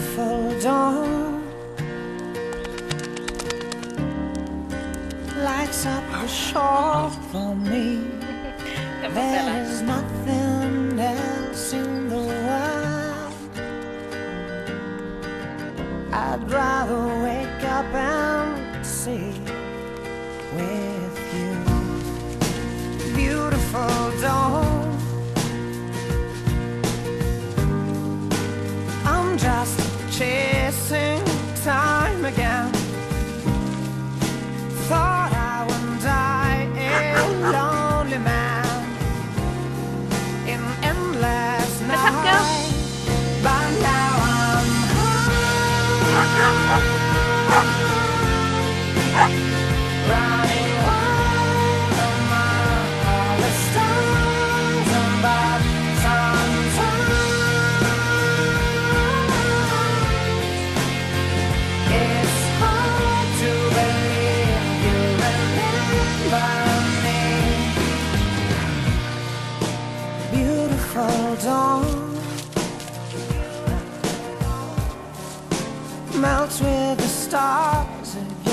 beautiful dawn lights up the shore for me. There's nothing else in the world I'd rather wake up and see with you. Beautiful dawn, I'm just chasing time again. Thought I would die a lonely man in endless night, but now I'm high, running wild among all the stars above. Sometimes it's hard to believe you remember me. Beautiful dawn melts with the stars again.